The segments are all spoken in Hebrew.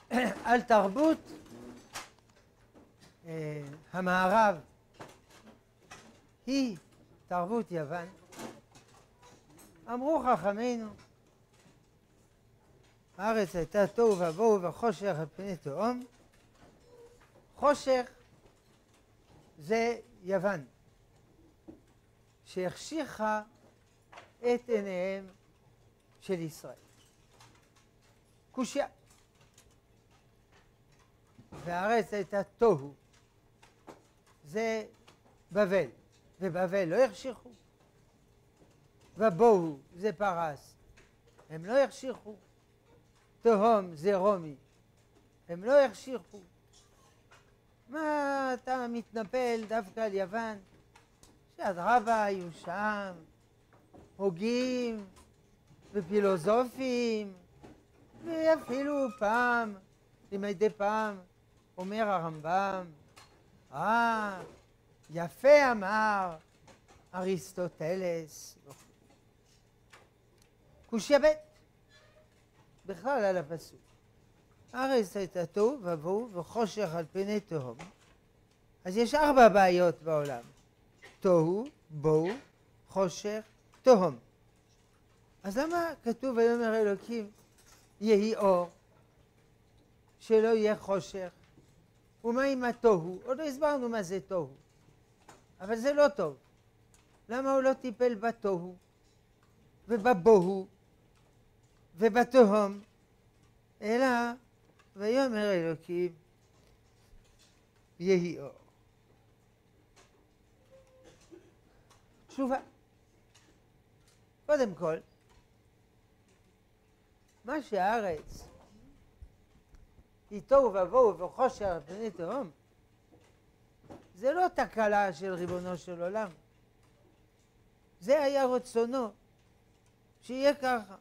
על תרבות המערב היא תרבות יוון. אמרו חכמינו, הארץ הייתה תוהו ובוהו וחושך על פני תהום. חושך זה יוון, שהחשיכה את עיניהם של ישראל. קושיה. והארץ הייתה תוהו, זה בבל, ובבל לא החשיכו. ובוהו זה פרס, הם לא החשיכו. תהום זה רומי, הם לא החשיכו. מה אתה מתנפל דווקא על יוון? שאדרבה היו שם הוגים ופילוסופים, ואפילו פעם, מדי פעם, אומר הרמב"ם, יפה אמר אריסטוטלס. קושיה ב' בכלל על הפסוק. הארץ הייתה תוהו ובוהו וחושך על פני תהום. אז יש 4 בעיות בעולם: תוהו, בוהו, חושך, תהום. אז למה כתוב ויאמר אלוקים יהי אור, שלא יהיה חושך? ומה עם התוהו? עוד לא הסברנו מה זה תוהו, אבל זה לא טוב. למה הוא לא טיפל בתוהו ובבוהו ובתהום, אלא ויאמר אלוקים יהי אור? תשובה. קודם כל, מה שהארץ היא תוהו ובוהו וחושך על פני תהום, זה לא תקלה של ריבונו של עולם. זה היה רצונו שיהיה ככה.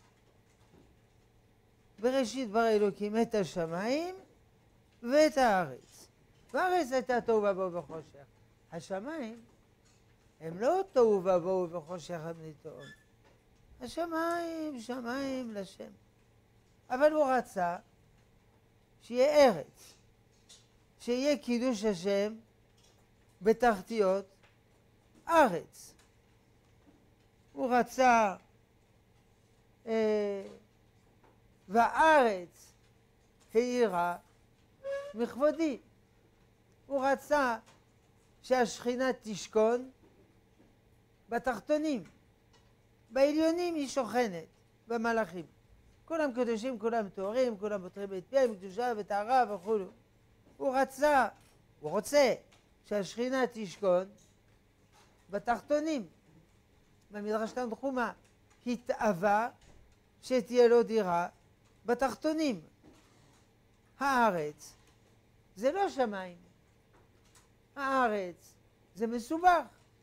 בראשית ברא אלוקים את השמיים ואת הארץ. והארץ הייתה תוהו ובוהו וחושך. השמיים הם לא תוהו ובוהו וחושך על פני תהום. השמיים שמיים לשם. אבל הוא רצה שיהיה ארץ, שיהיה קידוש השם בתחתיות ארץ. הוא רצה והארץ האירה מכבודי. הוא רצה שהשכינה תשכון בתחתונים, בעליונים היא שוכנת, במלאכים. כולם קדושים, כולם טהורים, כולם פותרים את פיהם, קדושה וטהרה וכו'. הוא רוצה שהשכינה תשכון בתחתונים. במדרש תנחומא התאווה שתהיה לו דירה בתחתונים. הארץ זה לא שמיים, הארץ זה מסובך.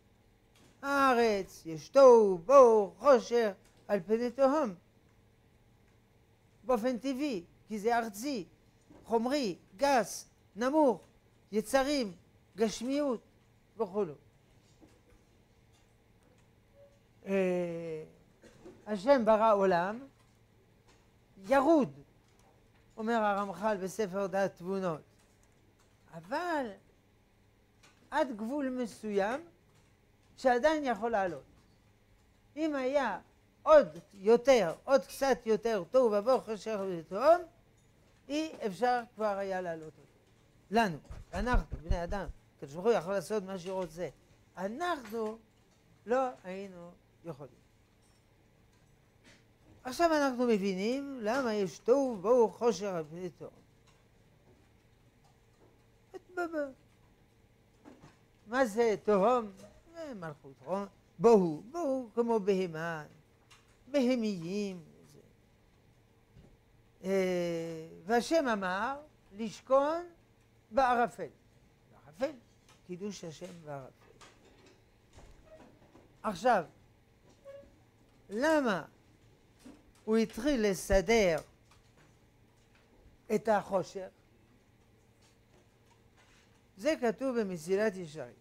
הארץ יש תוהו בוהו חושך על פני תהום באופן טבעי, כי זה ארצי, חומרי, גס, נמוך, יצרים, גשמיות וכו'. השם ברא עולם ירוד, אומר הרמח"ל בספר דעת תבונות, אבל עד גבול מסוים שעדיין יכול לעלות. אם היה עוד קצת יותר תוהו ובוהו חושך ותהום, אי אפשר כבר היה לעלות אותו. לנו, אנחנו, בני אדם, הקדוש ברוך הוא יכול לעשות מה שהוא רוצה. אנחנו לא היינו יכולים. עכשיו אנחנו מבינים למה יש תוהו ובוהו חושך על פני תהום. מה זה תהום? זה מלכות רום. בוהו כמו בהמה, בהמיים. והשם אמר לשכון בערפל. בערפל, קידוש השם בערפל. עכשיו, למה הוא התחיל לסדר את החושך? זה כתוב במסילת ישרים,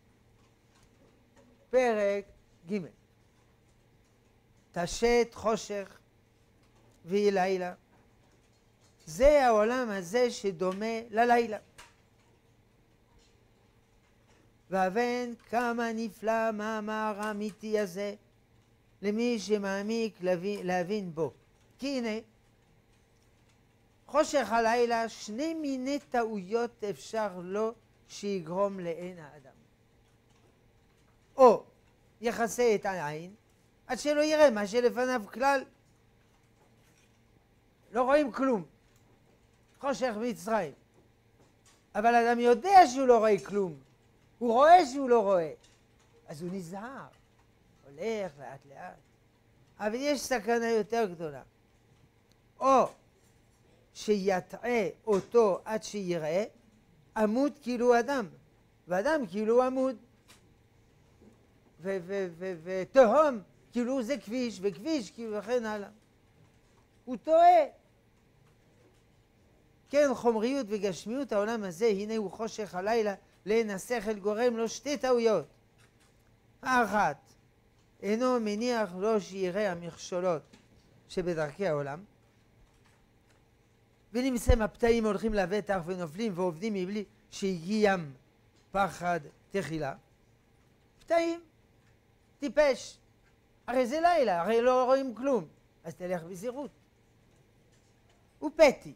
פרק ג' תשת חושך ויהי לילה, זה העולם הזה שדומה ללילה. והבן כמה נפלא מאמר האמיתי הזה למי שמעמיק להבין בו. כי הנה, חושך הלילה, שני מיני טעויות אפשר לו שיגרום לעין האדם. או יכסה את העין עד שלא יראה מה שלפניו כלל. לא רואים כלום. חושך מצרים. אבל אדם יודע שהוא לא רואה כלום. הוא רואה שהוא לא רואה. אז הוא נזהר. הולך לאט לאט. אבל יש סכנה יותר גדולה. או שיטעה אותו עד שיראה עמוד כאילו אדם. ואדם כאילו עמוד. ותהום כאילו זה כביש, וכביש כאילו וכן הלאה. הוא טועה. כן, חומריות וגשמיות העולם הזה, הנה הוא חושך הלילה, לעין השכל גורם לו שתי טעויות. האחת, אינו מניח לו שיראה המכשולות שבדרכי העולם, ונמצאים הפתאים הולכים לבטח ונופלים ועובדים מבלי שהגיעם פחד תחילה. פתאים, טיפש, הרי זה לילה, הרי לא רואים כלום, אז תלך בזהירות. הוא פתי.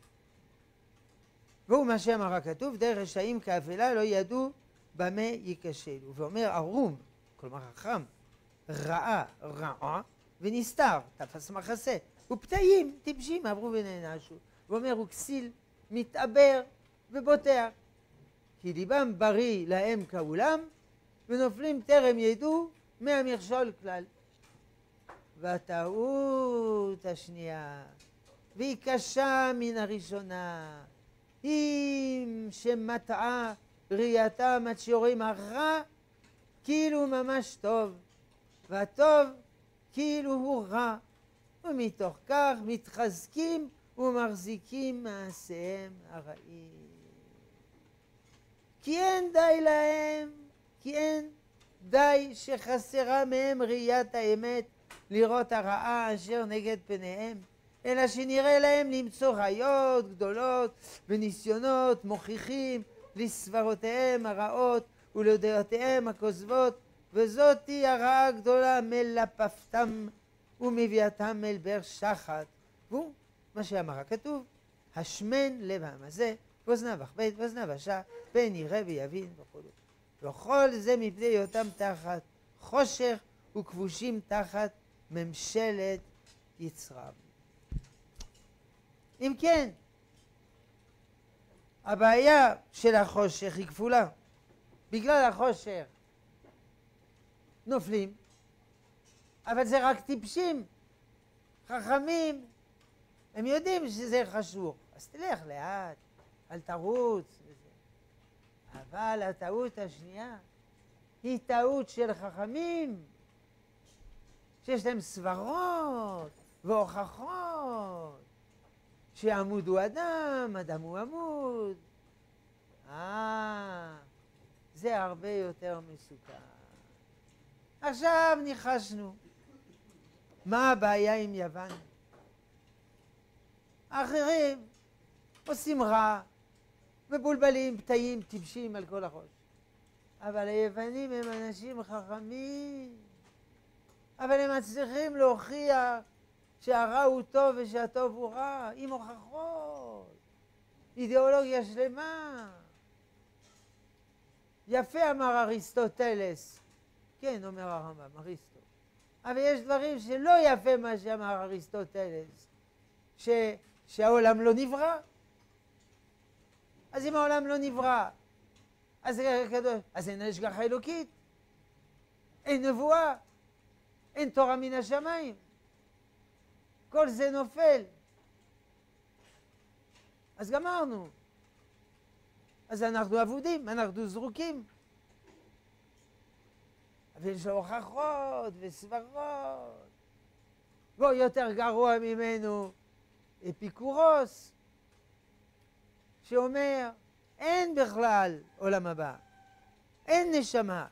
והוא מה שאמר הכתוב, דרך רשעים כאפלה לא ידעו במה ייכשלו. ואומר ערום, כלומר חכם, רעה רעה ונסתר, תפס מחסה. ופתאים, טיפשים, עברו ונענשו. ואומר הוא כסיל, מתעבר ובוטח. כי ליבם בריא להם כעולם, ונופלים טרם ידעו מהמכשול כלל. והטעות השנייה, והיא קשה מן הראשונה, היא שמטעה ראייתם עד שרואים הרע כאילו ממש טוב, והטוב כאילו הוא רע, ומתוך כך מתחזקים ומחזיקים מעשיהם הרעים. כי אין די להם, כי אין די שחסרה מהם ראיית האמת לראות הרעה אשר נגד פניהם, אלא שנראה להם למצוא ראיות גדולות וניסיונות מוכיחים לסברותיהם הרעות ולדעותיהם הכוזבות, וזאת היא הרעה הגדולה מלפפתם ומביאתם אל באר שחת. והוא מה שאמר הכתוב, השמן לב העם הזה, ואוזניו אכבד ואוזניו אשע, פן יראה ויבין וכו'. וכל זה מפני היותם תחת חושך וכבושים תחת ממשלת יצרם. אם כן, הבעיה של החושך היא כפולה. בגלל החושך נופלים, אבל זה רק טיפשים. חכמים, הם יודעים שזה חשוך, אז תלך לאט, אל תרוץ וזה. אבל הטעות השנייה היא טעות של חכמים, שיש להם סברות והוכחות, שעמוד הוא אדם, אדם הוא עמוד. זה הרבה יותר מסוכן. עכשיו ניחשנו. מה הבעיה עם יוון? האחרים עושים רע, מבולבלים, פתאים, טיפשים על כל הראש. אבל היוונים הם אנשים חכמים. אבל הם מצליחים להוכיח שהרע הוא טוב ושהטוב הוא רע, עם הוכחות. אידיאולוגיה שלמה. יפה אמר אריסטוטלס. כן, אומר הרמב"ם, אריסטו. אבל יש דברים שלא יפה מה שאמר אריסטוטלס. שהעולם לא נברא. אז אם העולם לא נברא, אז אין השגחה אלוקית. אין נבואה. אין תורה מן השמיים. כל זה נופל. אז גמרנו. אז אנחנו אבודים, אנחנו זרוקים. אבל יש לו הוכחות וסברות. והוא יותר גרוע ממנו אפיקורוס, שאומר, אין בכלל עולם הבא. אין נשמה.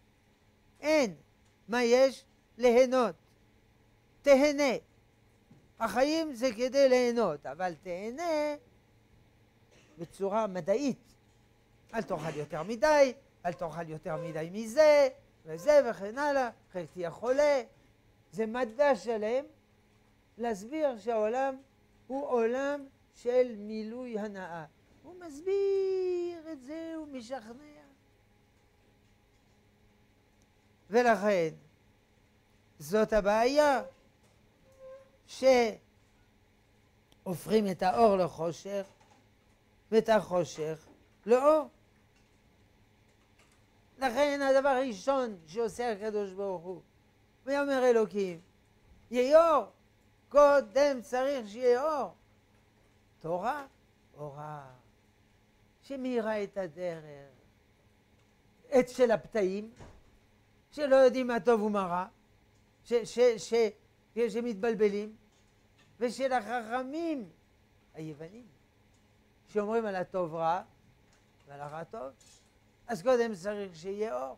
אין. מה יש? ליהנות. תהנה. החיים זה כדי ליהנות, אבל תהנה בצורה מדעית. אל תאכל יותר מדי, אל תאכל יותר מדי מזה, וזה וכן הלאה, אחרי תהיה חולה. זה מדע שלם להסביר שהעולם הוא עולם של מילוי הנאה. הוא מסביר את זה, הוא משכנע. ולכן, זאת הבעיה שהופכים את האור לחושך ואת החושך לאור. לכן הדבר הראשון שעושה הקדוש ברוך הוא, ויאמר אלוקים, יהיה אור, קודם צריך שיהיה אור. תורה, אורה, שמאירה את הדרך, את של הפתאים, שלא יודעים מה טוב ומה רע, שמתבלבלים, ושל החכמים היוונים, שאומרים על הטוב רע ועל הרע טוב. אז קודם צריך שיהיה אור.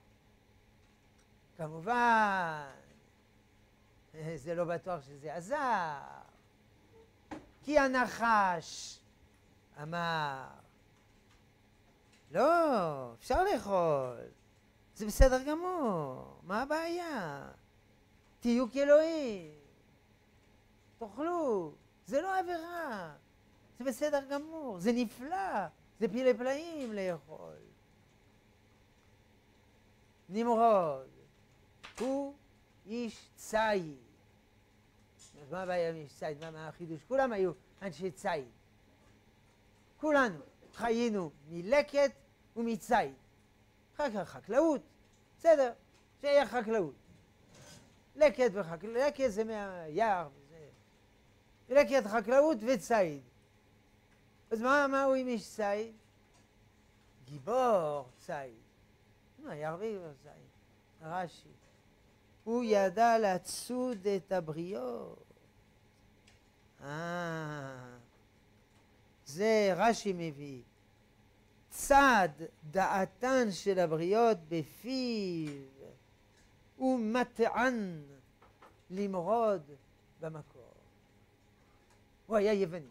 כמובן, זה לא בטוח שזה עזר, כי הנחש אמר, לא, אפשר לאכול, זה בסדר גמור, מה הבעיה? תהיו כאלוהים, תאכלו, זה לא עבירה, זה בסדר גמור, זה נפלא, זה פלא פלאים לאכול. נמרוד הוא איש ציד. אז מה הבעיה עם איש ציד? מה החידוש? כולם היו אנשי ציד. כולנו חיינו מלקט ומציד. אחר כך חקלאות, בסדר, שיהיה חקלאות. לקט וחקלאות, לקט זה מהיער, לקט חקלאות וציד. אז מה הוא עם איש ציד? גיבור ציד. היה הרבה ציד, רש"י. הוא ידע לצוד את הבריות. זה רש"י מביא. צד דעתן של הבריות בפיו ומטען למרוד במקור. הוא היה יווני.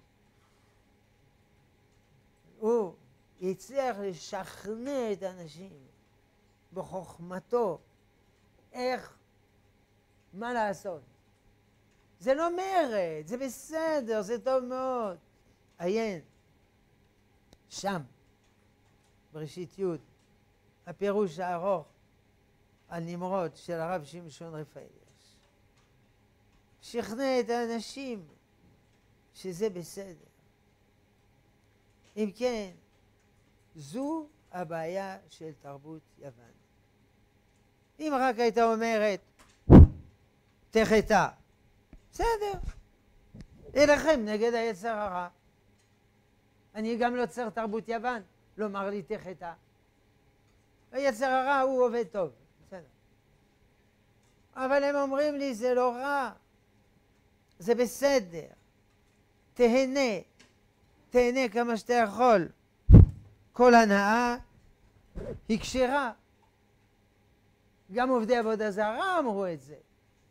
הוא הצליח לשכנע את האנשים בחוכמתו איך, מה לעשות. זה לא מרד, זה בסדר, זה טוב מאוד. עיין, שם, בראשית י', הפירוש הארוך על נמרוד של הרב שמשון רפאליוס. שכנע את האנשים שזה בסדר. אם כן, זו הבעיה של תרבות יוון. אם רק הייתה אומרת, תחתה, בסדר, אלחם נגד היצר הרע. אני גם לא צריך תרבות יוון, לומר לי תחתה. היצר הרע הוא עובד טוב, בסדר. אבל הם אומרים לי, זה לא רע, זה בסדר, תהנה, תהנה כמה שאתה יכול. כל הנאה היא כשרה. גם עובדי עבודה זרה אמרו את זה.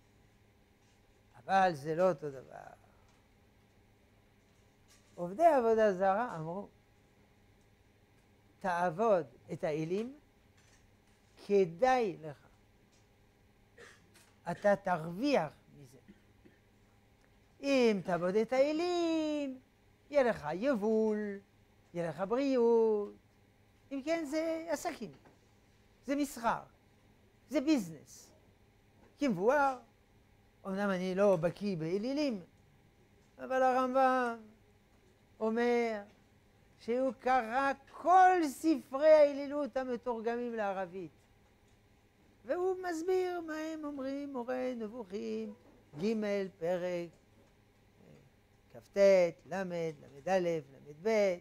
אבל זה לא אותו דבר. עובדי עבודה זרה אמרו, תעבוד את האלים, כדאי לך. אתה תרוויח מזה. אם תעבוד את האלים, יהיה לך יבול, יהיה לך בריאות. אם כן, זה עסקים, זה מסחר, זה ביזנס. כמבואר, אמנם אני לא בקיא באלילים, אבל הרמב"ם אומר שהוא קרא כל ספרי האלילות המתורגמים לערבית. והוא מסביר מה הם אומרים, מורה נבוכים, ג' פרק, כ"ט, למד, למד א', למד ב'.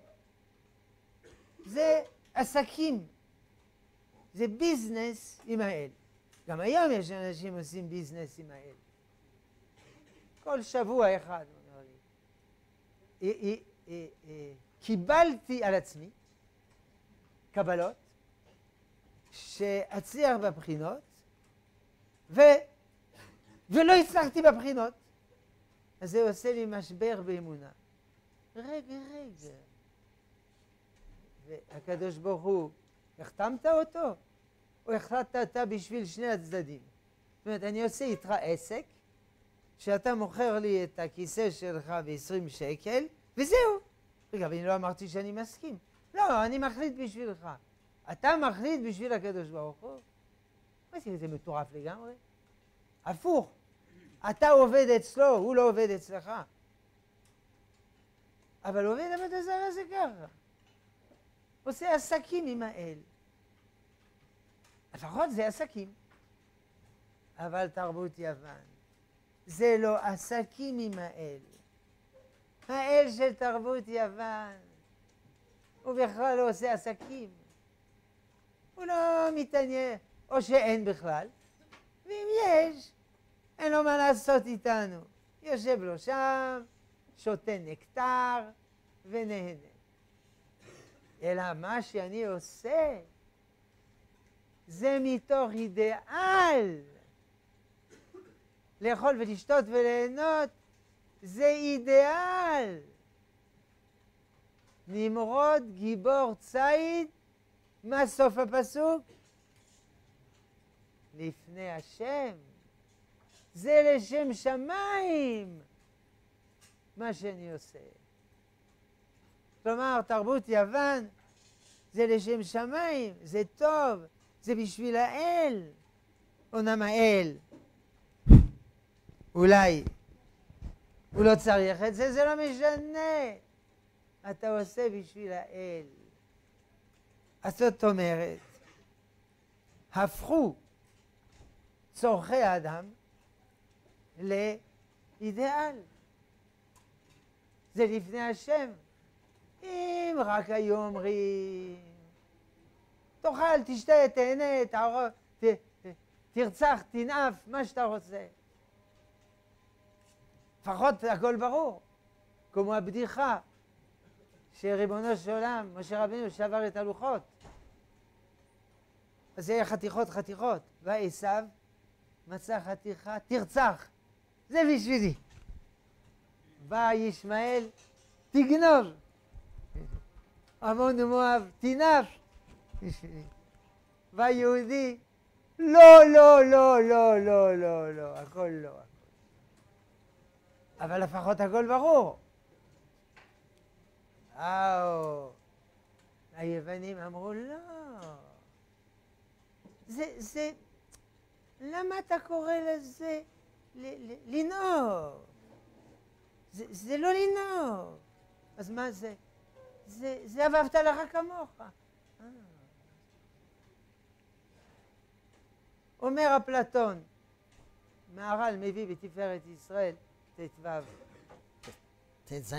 זה עסקים, זה ביזנס עם האל. גם היום יש אנשים עושים ביזנס עם האל. כל שבוע אחד, אומר לי, קיבלתי על עצמי קבלות שאצליח בבחינות ולא הצלחתי בבחינות. אז זה עושה לי משבר באמונה. רגע. והקדוש ברוך הוא, החתמת אותו? או החלטת אתה בשביל שני הצדדים? זאת אומרת, אני עושה איתך עסק, שאתה מוכר לי את הכיסא שלך ב-20 שקל, וזהו. רגע, אבל אני לא אמרתי שאני מסכים. לא, אני מחליט בשבילך. אתה מחליט בשביל הקדוש ברוך הוא? מה זה מטורף לגמרי? הפוך. אתה עובד אצלו, הוא לא עובד אצלך. אבל עובד עבודה זרה זה ככה. עושה עסקים עם האל. לפחות זה עסקים. אבל תרבות יוון. זה לא עסקים עם האל. האל של תרבות יוון. הוא בכלל לא עושה עסקים. הוא לא מתעניין, או שאין בכלל. ואם יש, אין לו מה לעשות איתנו. יושב לו שם, שותה נקטר ונהנה. אלא מה שאני עושה, זה מתוך אידיאל. לאכול ולשתות וליהנות, זה אידיאל. נמרוד גיבור ציד, מה סוף הפסוק? לפני השם. זה לשם שמיים מה שאני עושה. כלומר, תרבות יוון זה לשם שמיים, זה טוב, זה בשביל האל. אומנם האל, אולי הוא לא צריך את זה, זה לא משנה. אתה עושה בשביל האל. אז זאת אומרת, הפכו צורכי האדם לאידיאל. זה לפני השם. אם רק היו אומרים, תאכל, תשתה, תהנה, תרצח, תנאף, מה שאתה רוצה. לפחות הכל ברור. כמו הבדיחה שריבונו של עולם, משה רבינו, שבר את הלוחות. אז זה היה חתיכות. ועשיו מצא חתיכה, תרצח. זה בשבילי. בא ישמעאל, תגנוב. עמון ומואב, תנאף. בשבילי. בא יהודי, לא, הכל לא. אבל לפחות הכל ברור. היוונים אמרו, לא. זה, למה אתה קורא לזה לנאוב? זה לא לנאוב. אז מה זה? זה אהבת לך כמוך. אומר אפלטון, מהר"ל מביא בתפארת ישראל, ט"ז.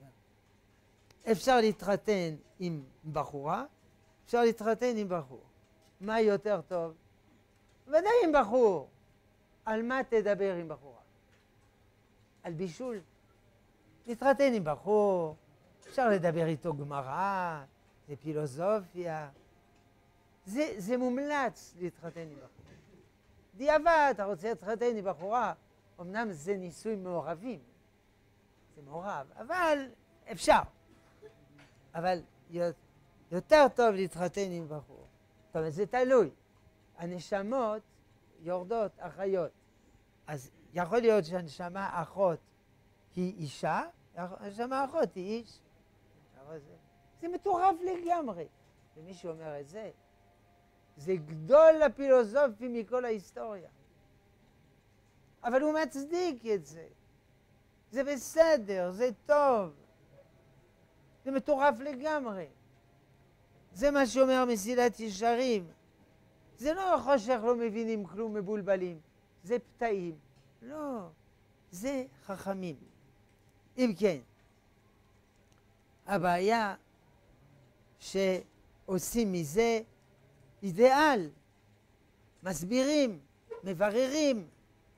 אפשר להתחתן עם בחורה, אפשר להתחתן עם בחור. מה יותר טוב? ודאי עם בחור. על מה תדבר עם בחורה? על בישול. להתחתן עם בחור, אפשר לדבר איתו גמרא, זה פילוסופיה. זה מומלץ להתחתן עם בחור. דיעבד, אתה רוצה להתחתן עם בחורה, אמנם זה ניסוי מעורבים. זה מעורב, אבל אפשר. אבל יותר טוב להתחתן עם בחור. זאת אומרת, זה תלוי. הנשמות יורדות אחיות. אז יכול להיות שהנשמה אחות היא אישה, הנשמה אחות היא איש. זה מטורף לגמרי. ומי שאומר את זה, זה גדול הפילוסופי מכל ההיסטוריה. אבל הוא מצדיק את זה. זה בסדר, זה טוב. זה מטורף לגמרי. זה מה שאומר מסילת ישרים. זה לא חושך, לא מבינים כלום, מבולבלים. זה פתאים. לא, זה חכמים. אם כן, הבעיה שעושים מזה אידיאל, מסבירים, מבררים.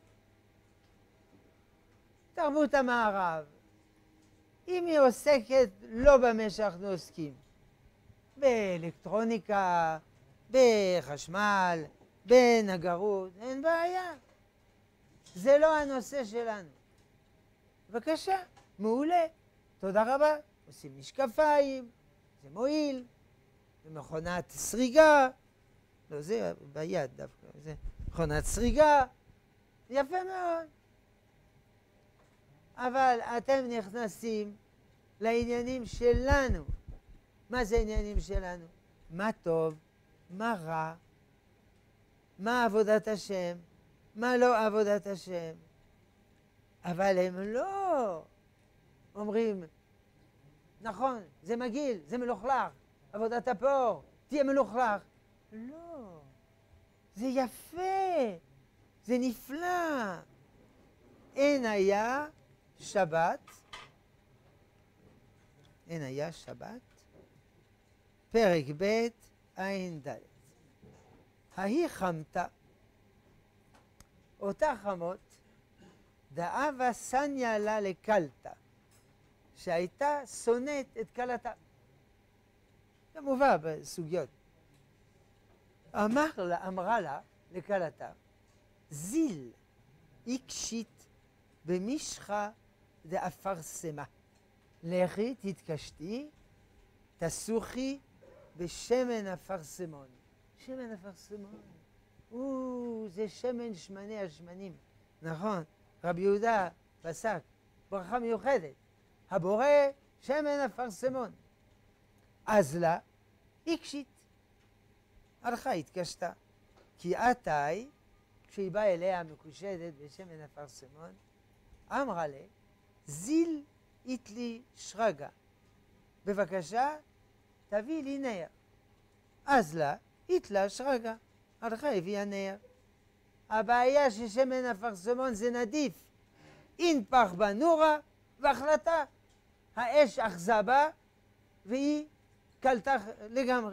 תרבות המערב, אם היא עוסקת לא במה שאנחנו עוסקים, באלקטרוניקה, בחשמל, בנגרות, אין בעיה. זה לא הנושא שלנו. בבקשה, מעולה, תודה רבה. עושים משקפיים, זה מועיל, ומכונת סריגה, לא, זה ביד דווקא, זה מכונת סריגה, יפה מאוד. אבל אתם נכנסים לעניינים שלנו. מה זה עניינים שלנו? מה טוב, מה רע, מה עבודת השם, מה לא עבודת השם. אבל הם לא אומרים, נכון, זה מגעיל, זה מלוכלך, עבודת הפור, תהיה מלוכלך. לא, זה יפה, זה נפלא. אין היה שבת, פרק ב' עין ד'. ההיא חמתה, אותה חמות, דאבה סניה לה לקלתה, שהייתה שונאת את קלתה. זה מובא בסוגיות. אמרה לה לקלתה, זיל איקשית במשחה דאפרסמה. לכי תתקשתי, תסוכי בשמן אפרסמון. שמן אפרסמון, זה שמן שמני השמנים, נכון? רבי יהודה פסק ברכה מיוחדת, הבורא שמן אפרסמון. אז לה איקשית, הלכה התקשתה, כי עתי, כשהיא באה אליה מקושדת בשמן אפרסמון, אמרה לה, זיל איתלי שרגה, בבקשה תביא לי נר. אז לה איתלה שרגה, הלכה הביאה נר. הבעיה ששמן אפרסמון זה נדיף, אין פח בנורה והחלטה, האש אחזה בה והיא קלטה לגמרי.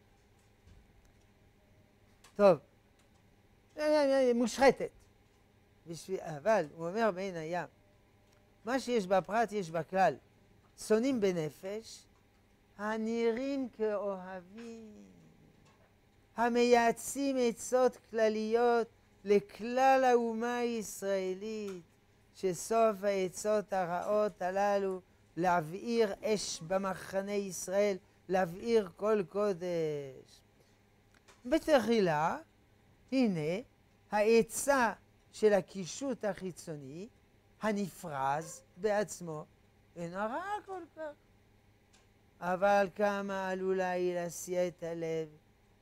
טוב, מושחתת. אבל הוא אומר בעין הים, מה שיש בפרט יש בכלל. שונאים בנפש, הנראים כאוהבים, המייעצים עצות כלליות לכלל האומה הישראלית, שסוף העצות הרעות הללו להבעיר אש במחנה ישראל, להבעיר כל קודש. בתחילה, הנה העצה של הקישוט החיצוני, הנפרז בעצמו, אינו רע כל כך. אבל כמה עלולה היא להסיע את הלב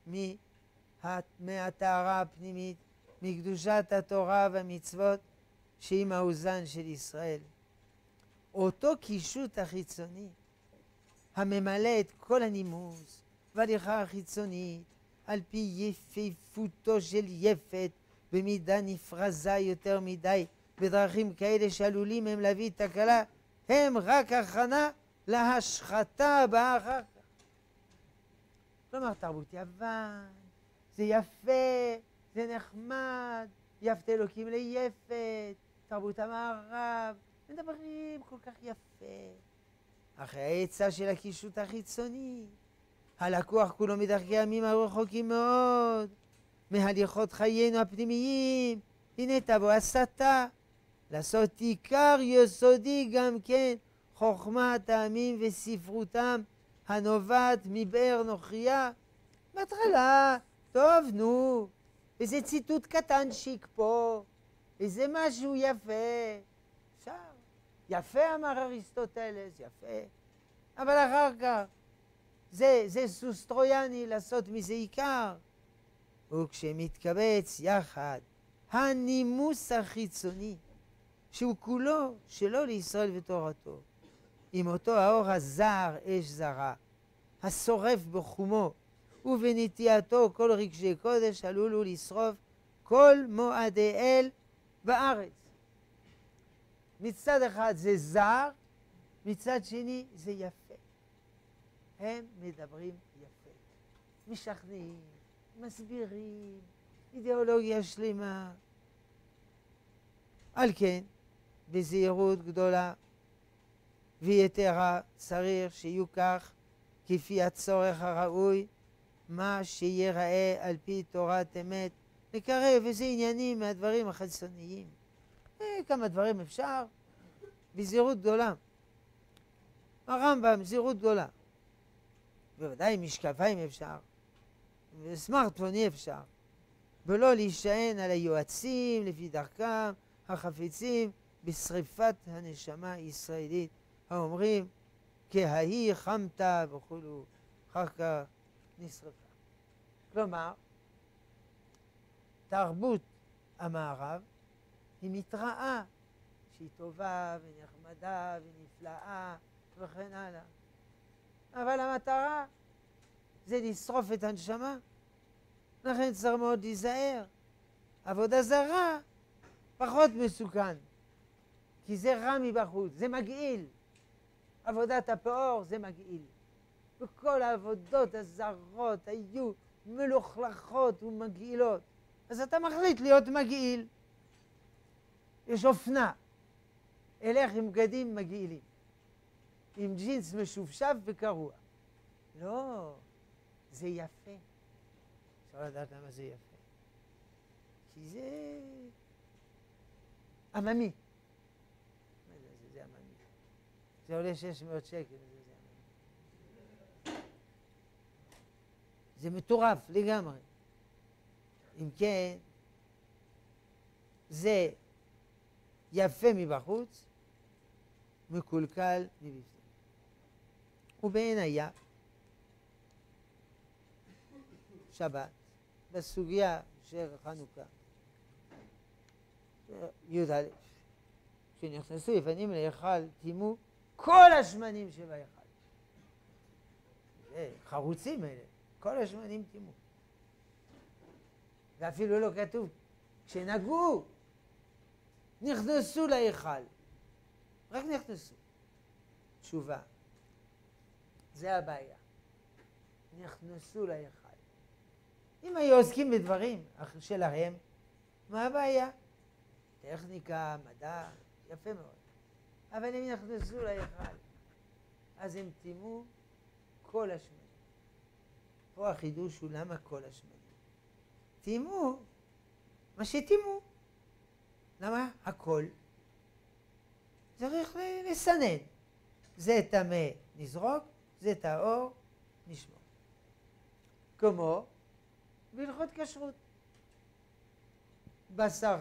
מהטהרה הפנימית, מקדושת התורה והמצוות, שהיא מאוזן של ישראל. אותו קישוט החיצוני, הממלא את כל הנימוס והליכה החיצונית, על פי יפיפותו של יפת, במידה נפרזה יותר מדי, בדרכים כאלה שעלולים הם להביא תקלה, הם רק הכנה להשחתה הבאה אחר כך. כלומר, תרבות יוון, זה יפה, זה נחמד, יפת אלוקים ליפת, תרבות המערב, מדברים כל כך יפה. אחרי העצה של הקישוט החיצוני, הלקוח כולו מדרכי ימים הרחוקים מאוד, מהליכות חיינו הפנימיים, הנה תבוא הסתה, לעשות עיקר יסודי גם כן, חוכמת העמים וספרותם הנובעת מבאר נוכריה. בהתחלה, טוב נו, איזה ציטוט קטנצ'יק פה, איזה משהו יפה, אפשר, יפה אמר אריסטוטלס, יפה, אבל אחר כך, זה סוס טרויאני לעשות מזה עיקר. וכשמתקבץ יחד הנימוס החיצוני, שהוא כולו שלו לישראל ותורתו, עם אותו האור הזר, אש זרה, השורף בחומו ובנטייתו כל רגשי קודש, עלולו לשרוף כל מועדי אל בארץ. מצד אחד זה זר, מצד שני זה יפה. הם מדברים יפה, משכנעים, מסבירים, אידיאולוגיה שלמה. על כן, בזהירות גדולה ויתרה צריך שיהיו כך כפי הצורך הראוי, מה שיראה על פי תורת אמת, לקרב איזה עניינים מהדברים החיצוניים. כמה דברים אפשר בזהירות גדולה. הרמב"ם, זהירות גדולה. בוודאי משקפיים אפשר, וסמארטפון אי אפשר, ולא להישען על היועצים לפי דרכם החפצים בשריפת הנשמה הישראלית, האומרים כההיא חמתה וכולו, אחר כך נשרפה. כלומר, תרבות המערב היא מתראה שהיא טובה ונחמדה ונפלאה וכן הלאה. אבל המטרה זה לשרוף את הנשמה. לכן צריך מאוד להיזהר. עבודה זרה פחות מסוכן, כי זה רע מבחוץ, זה מגעיל. עבודת הפאור זה מגעיל. וכל העבודות הזרות היו מלוכלכות ומגעילות. אז אתה מחליט להיות מגעיל. יש אופנה. אלך עם בגדים מגעילים. עם ג'ינס משופשף וקרוע. לא, זה יפה. אפשר לדעת למה זה יפה. כי זה עממי. זה עממי. זה עולה 600 שקל. זה עממי. זה מטורף לגמרי. אם כן, זה יפה מבחוץ, מקולקל מבפנים. ובעינייה, שבת, בסוגיה של חנוכה, י"א, כשנכנסו יוונים להיכל, טימאו כל השמנים שבהיכל. זה חרוצים אלה, כל השמנים טימאו. ואפילו לא כתוב, כשנגעו, נכנסו להיכל. רק נכנסו. תשובה. זה הבעיה. נכנסו להיכל. אם היו עוסקים בדברים שלהם, מה הבעיה? טכניקה, מדע, יפה מאוד. אבל אם נכנסו להיכל, אז הם טימאו כל השמנים. פה החידוש הוא למה כל השמנים. טימאו מה שטימאו. למה? הכל. צריך לסנן. זה טמא נזרוק, זה טהור נשמור. כמו בהלכות כשרות. בשר,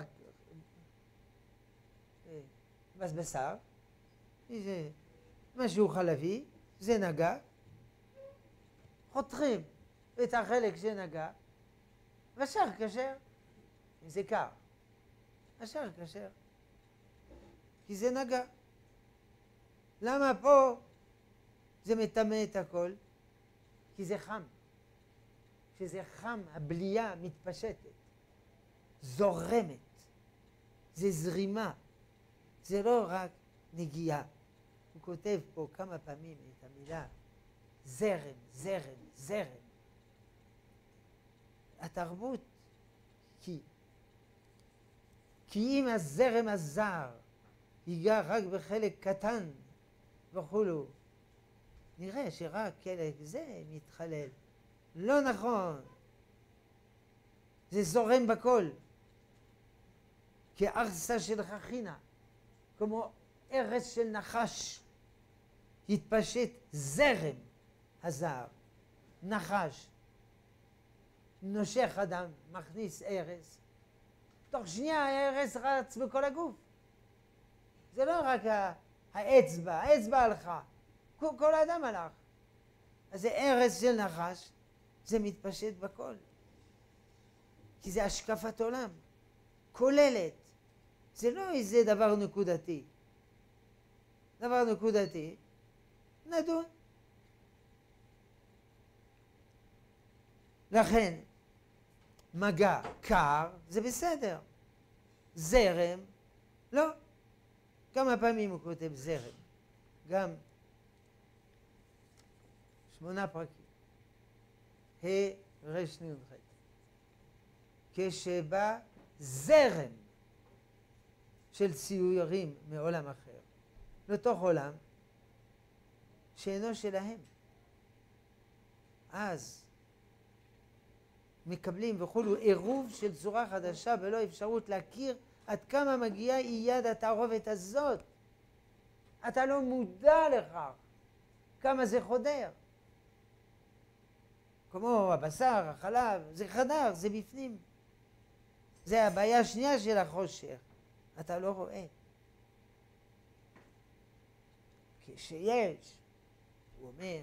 בשר, זה משהו חלבי, זה נגע, חותכים את החלק שנגע, והשאר כשר. זה קר. השאר כשר. כי זה נגע. למה פה זה מטמא את הכל? כי זה חם. כשזה חם, הבלייה מתפשטת, זורמת. זה זרימה. זה לא רק נגיעה. הוא כותב פה כמה פעמים את המילה זרם, זרם, זרם. התרבות, כי אם הזרם הזר ייגע רק בחלק קטן וכולו, נראה שרק חלק זה מתחלל. לא נכון. זה זורם בכל. כארסה של חכינה, כמו ארץ של נחש, התפשט זרם הזר. נחש נושך אדם, מכניס ארץ. תוך שנייה הארץ רץ בכל הגוף. זה לא רק האצבע, האצבע הלכה. כל האדם הלך. אז זה ארץ של נחש, זה מתפשט בכל. כי זה השקפת עולם, כוללת. זה לא איזה דבר נקודתי. דבר נקודתי, נדון. לכן, מגע קר זה בסדר. זרם, לא. כמה פעמים הוא כותב זרם? גם 8 פרקים. רנ"ח. כשבא זרם של ציורים מעולם אחר, לתוך עולם שאינו שלהם. אז מקבלים וכולו עירוב של צורה חדשה ולא אפשרות להכיר עד כמה מגיעה היא יד התערובת הזאת. אתה לא מודע לכך כמה זה חודר. כמו הבשר, החלב, זה חדר, זה בפנים. זה הבעיה השנייה של החושך. אתה לא רואה. כשיש, הוא אומר,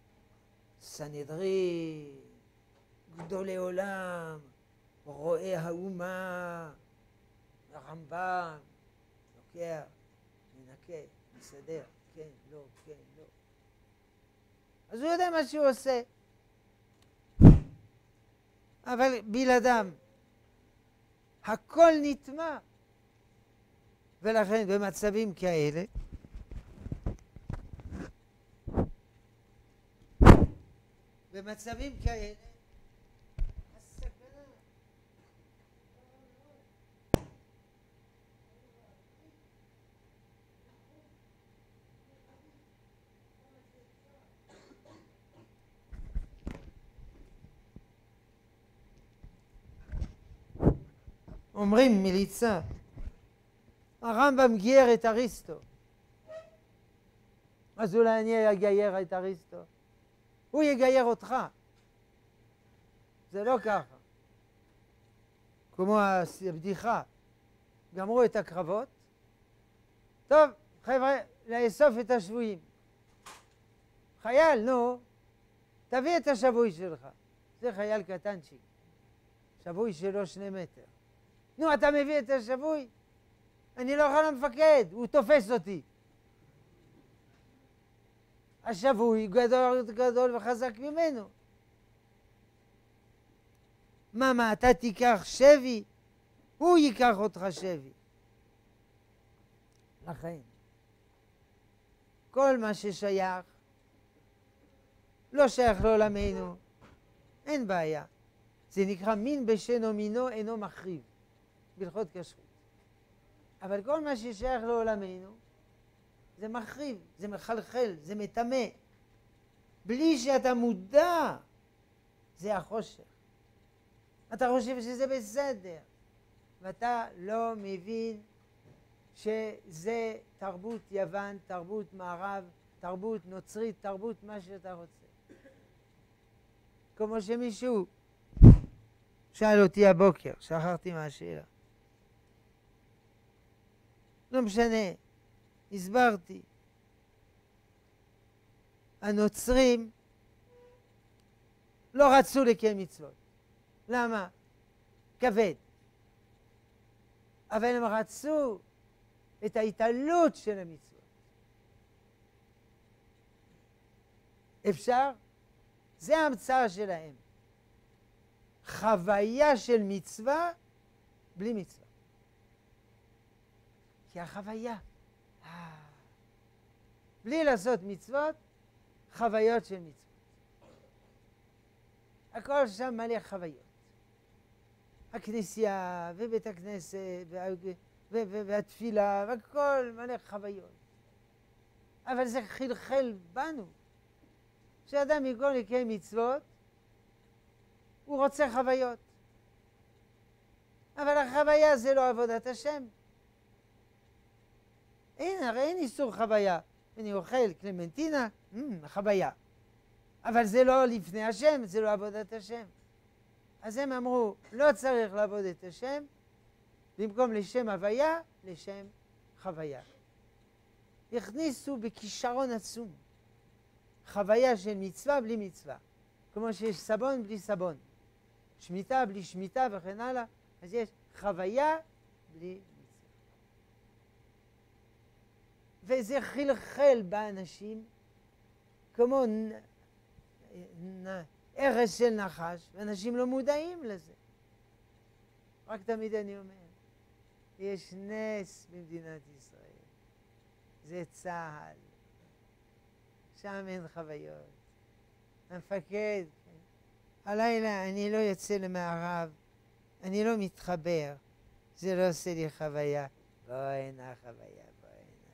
סנהדרין, גדולי עולם, רואה האומה, הרמב"ם, לוקח, מנקה, מסדר, כן, לא, כן, לא. אז הוא יודע מה שהוא עושה. אבל בלעדם, הכל נטמע. ולכן במצבים כאלה, במצבים כאלה, הסכנה. אומרים מליצה, הרמב"ם גייר את אריסטו, אז אולי אני אגייר את אריסטו, הוא יגייר אותך. זה לא ככה. כמו הבדיחה, גמרו את הקרבות, טוב חבר'ה, לאסוף את השבויים. חייל, נו, תביא את השבוי שלך. זה חייל קטנצ'יק, שבוי שלו 2 מטר. נו, אתה מביא את השבוי? אני לא יכול למפקד, הוא תופס אותי. השבוי גדול וחזק ממנו. מה, אתה תיקח שבי? הוא ייקח אותך שבי. לכן, כל מה ששייך, לא שייך לעולמנו, אין בעיה. זה נקרא מין בשנו מינו אינו מחריב, בהלכות כשרות. אבל כל מה ששייך לעולמנו, זה מחריב, זה מחלחל, זה מטמא. בלי שאתה מודע, זה החושך. אתה חושב שזה בסדר, ואתה לא מבין שזה תרבות יוון, תרבות מערב, תרבות נוצרית, תרבות מה שאתה רוצה. כמו שמישהו שאל אותי הבוקר, שכחתי מהשאלה. לא משנה, הסברתי. הנוצרים לא רצו לקיים מצוות. למה? כבד. אבל הם רצו את ההתעלות של המצוות. אפשר? זה ההמצאה שלהם. חוויה של מצווה בלי מצווה. כי החוויה, בלי לעשות מצוות, חוויות של מצוות. הכל שם מלא חוויות. הכנסייה ובית הכנסת והתפילה והכל מלא חוויות. אבל זה חלחל בנו. כשאדם יקום לקיים מצוות, הוא רוצה חוויות. אבל החוויה זה לא עבודת השם. הרי אין איסור חוויה. אני אוכל קלמנטינה, חוויה. אבל זה לא לפני השם, זה לא עבודת השם. אז הם אמרו, לא צריך לעבוד את השם, במקום לשם הוויה, לשם חוויה. הכניסו בכישרון עצום. חוויה של מצווה בלי מצווה. כמו שיש סבון בלי סבון. שמיטה בלי שמיטה וכן הלאה. אז יש חוויה בלי מצווה. וזה חלחל באנשים כמו ארץ של נחש, ואנשים לא מודעים לזה. רק תמיד אני אומר, יש נס במדינת ישראל. זה צה"ל. שם אין חוויות. המפקד, הלילה אני לא יוצא למערב, אני לא מתחבר, זה לא עושה לי חוויה. בוא הנה חוויה, בוא הנה.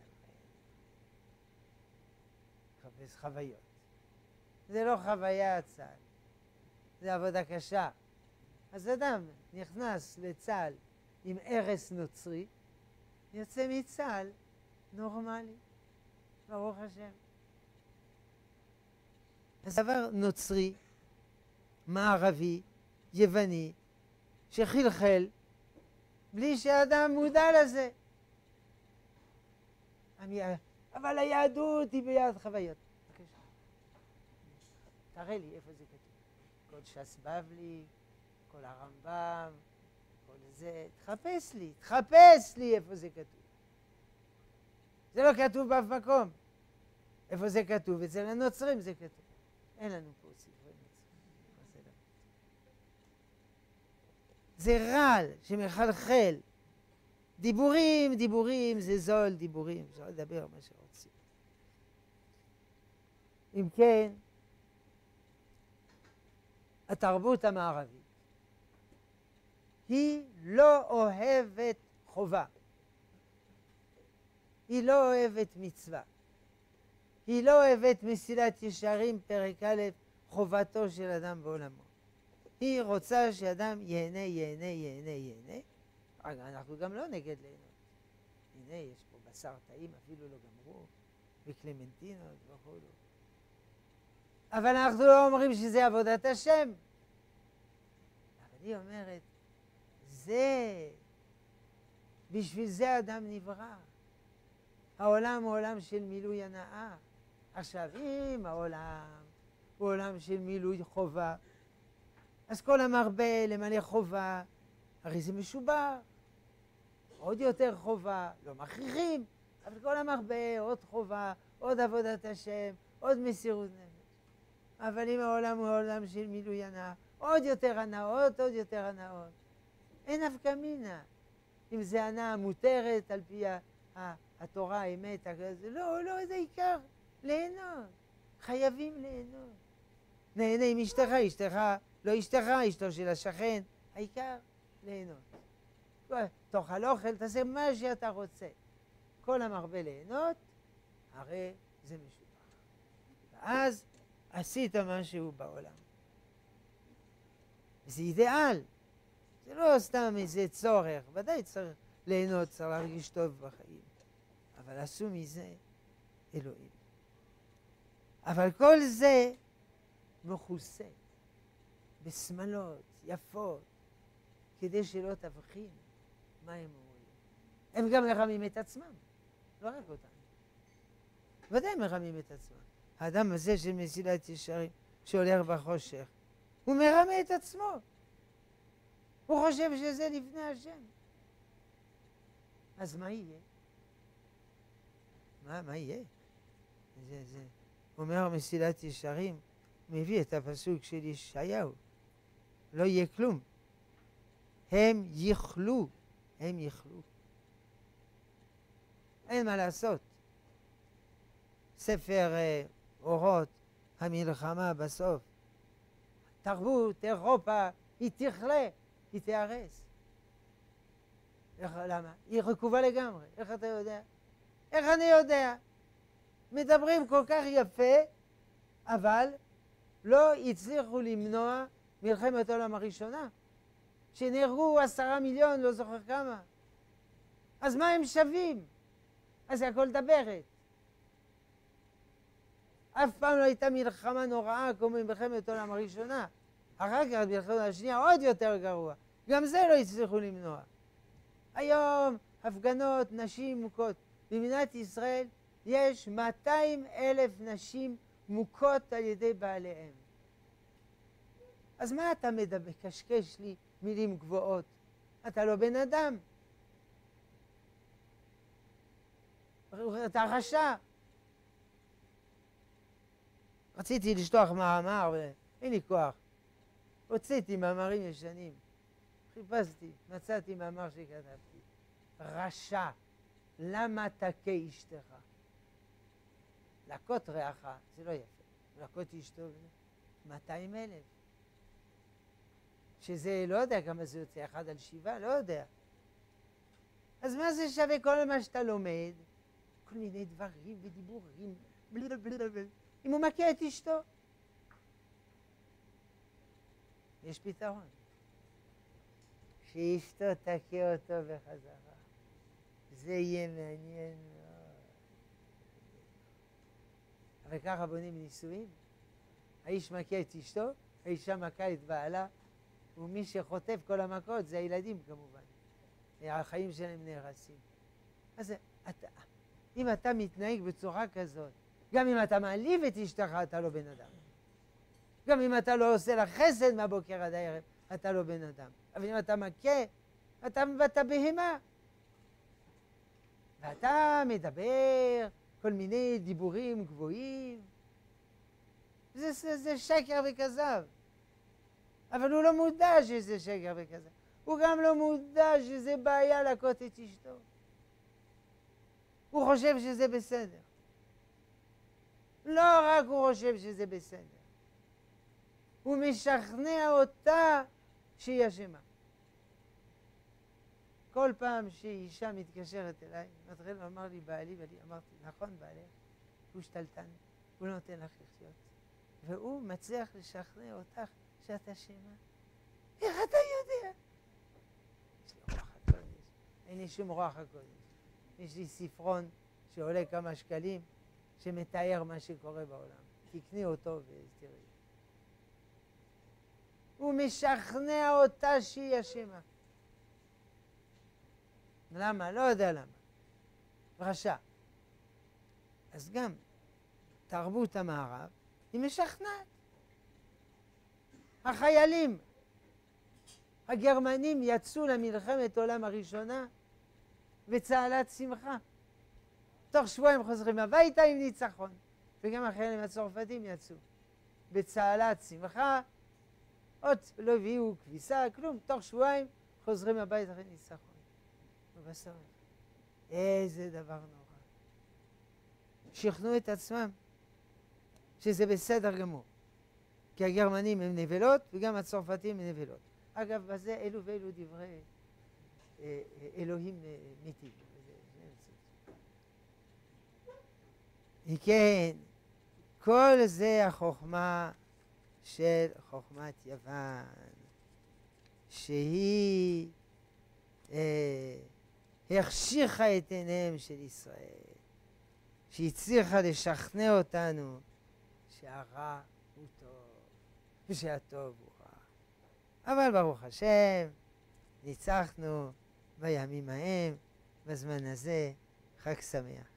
חפש חוויות. זה לא חוויה צה"ל, זה עבודה קשה. אז אדם נכנס לצה"ל עם ערש נוצרי, יוצא מצה"ל נורמלי. ברוך השם. זה דבר נוצרי, מערבי, יווני, שחלחל, בלי שהאדם מודע לזה. אבל היהדות היא ביד חוויות. בבקשה. תראה לי איפה זה כתוב. כל ש"ס בבלי, כל הרמב"ם, כל זה. תחפש לי איפה זה כתוב. זה לא כתוב באף מקום. איפה זה כתוב? אצל הנוצרים זה כתוב. אין לנו פה ספרי נוצרים. זה רעל שמחלחל. דיבורים, זה זול דיבורים. אפשר לדבר מה שרוצים. אם כן, התרבות המערבית היא לא אוהבת חובה. היא לא אוהבת מצווה. היא לא אוהבת מסילת ישרים, פרק א', חובתו של אדם בעולמו. היא רוצה שאדם ייהנה. אנחנו גם לא נגד ליהנות. הנה, יש פה בשר טעים, אפילו לא גמרו, וקלמנטינות וכו'. אבל אנחנו לא אומרים שזה עבודת השם. אבל היא אומרת, בשביל זה אדם נברא. העולם הוא עולם של מילוי הנאה. עכשיו, אם העולם הוא עולם של מילוי חובה, אז כל המרבה למלא חובה, הרי זה משובח. עוד יותר חובה, לא מכריחים, אבל כל המרבה, עוד חובה, עוד עבודת השם, עוד מסירות נפש. אבל אם העולם הוא עולם של מילוי הנאה, עוד יותר הנאות, עוד יותר הנאות. אין נפקא מינה. אם זה הנאה מותרת על פי התורה, האמת, לא, זה עיקר, ליהנות. חייבים ליהנות. נהנה עם אשתך, לא אשתך, אשתו של השכן. העיקר, ליהנות. תאכל אוכל, תעשה מה שאתה רוצה. כל המרבה ליהנות, הרי זה משובח. ואז עשית משהו בעולם. זה אידיאל. זה לא סתם איזה צורך. ודאי צריך ליהנות, צריך להרגיש טוב בחיים. אבל עשו מזה אלוהים. אבל כל זה מכוסה בשמלות יפות, כדי שלא תבחין מה הם אומרים. הם גם מרמים את עצמם, לא רק אותם. ודאי מרמים את עצמם. האדם הזה של מסילת ישרים, שהולך בחושך, הוא מרמה את עצמו. הוא חושב שזה לפני השם. אז מה יהיה? מה יהיה? זה אומר מסילת ישרים, מביא את הפסוק של ישעיהו. לא יהיה כלום. הם יאכלו. אין מה לעשות. ספר אורות, המלחמה בסוף. תרבות, אירופה, היא תכלה, היא תיהרס. למה? היא רקובה לגמרי. איך אתה יודע? איך אני יודע? מדברים כל כך יפה, אבל לא הצליחו למנוע מלחמת העולם הראשונה, שנהרגו 10 מיליון, לא זוכר כמה. אז מה הם שווים? אז זה הכל דברת. אף פעם לא הייתה מלחמה נוראה כמו מלחמת העולם הראשונה. אחר כך מלחמת השנייה עוד יותר גרוע. גם זה לא הצליחו למנוע. היום הפגנות נשים מוכות. במדינת ישראל יש 200,000 נשים מוכות על ידי בעליהם. אז מה אתה מקשקש לי מילים גבוהות? אתה לא בן אדם. אתה רשע. רציתי לשלוח מאמר ואין לי כוח. הוצאתי מאמרים ישנים. חיפשתי, מצאתי מאמר שכתבתי. רשע, למה תכה אשתך? להכות רעך, זה לא יפה. להכות אשתו, 200,000. שזה, לא יודע כמה זה יוצא, 1/7, לא יודע. אז מה זה שווה כל מה שאתה לומד? כל מיני דברים ודיבורים, בלבלבלבל. אם הוא מכה את אשתו, יש פתרון. שאשתו תכה אותו בחזרה. זה יהיה מעניין מאוד. אבל ככה בונים נישואים? האיש מכה את אשתו, האישה מכה את בעלה, ומי שחוטף כל המכות זה הילדים כמובן. החיים שלהם נהרסים. אז אם אתה מתנהג בצורה כזאת, גם אם אתה מעליב את אשתך, אתה לא בן אדם. גם אם אתה לא עושה לה חסד מהבוקר עד הערב, אתה לא בן אדם. אבל אם אתה מכה, אתה בהמה. ואתה מדבר כל מיני דיבורים גבוהים. זה שקר וכזב. אבל הוא לא מודע שזה שקר וכזב. הוא גם לא מודע שזה בעיה להכות את אשתו. הוא חושב שזה בסדר. לא רק הוא חושב שזה בסדר. הוא משכנע אותה שהיא אשמה. כל פעם שאישה מתקשרת אליי, מתחיל ואמר לי בעלי, אמרתי, נכון בעלי, הוא שתלטן, הוא לא נותן לך לחיות. והוא מצליח לשכנע אותך שאת אשמה. איך אתה יודע? יש לי רוח הקודש. אין לי שום רוח הקודש. יש לי ספרון שעולה כמה שקלים, שמתאר מה שקורה בעולם. תקני אותו ותראי. הוא משכנע אותה שהיא אשמה. למה? לא יודע למה. רשע. אז גם תרבות המערב היא משכנעת. החיילים הגרמנים יצאו למלחמת העולם הראשונה בצהלת שמחה. תוך שבועיים חוזרים הביתה עם ניצחון. וגם החיילים הצרפתים יצאו בצהלת שמחה, עוד לא הביאו כביסה, כלום, תוך שבועיים חוזרים הביתה אחרי ניצחון. ובסוף, איזה דבר נורא. שכנעו את עצמם שזה בסדר גמור. כי הגרמנים הם נבלות וגם הצרפתים הם נבלות. אגב, בזה אלו ואלו דברי אלוהים מיטיב. כן, כל זה החוכמה של חוכמת יוון, שהיא החשיכה את עיניהם של ישראל, שהצליחה לשכנע אותנו שהרע הוא טוב ושהטוב הוא רע. אבל ברוך השם, ניצחנו בימים ההם, בזמן הזה, חג שמח.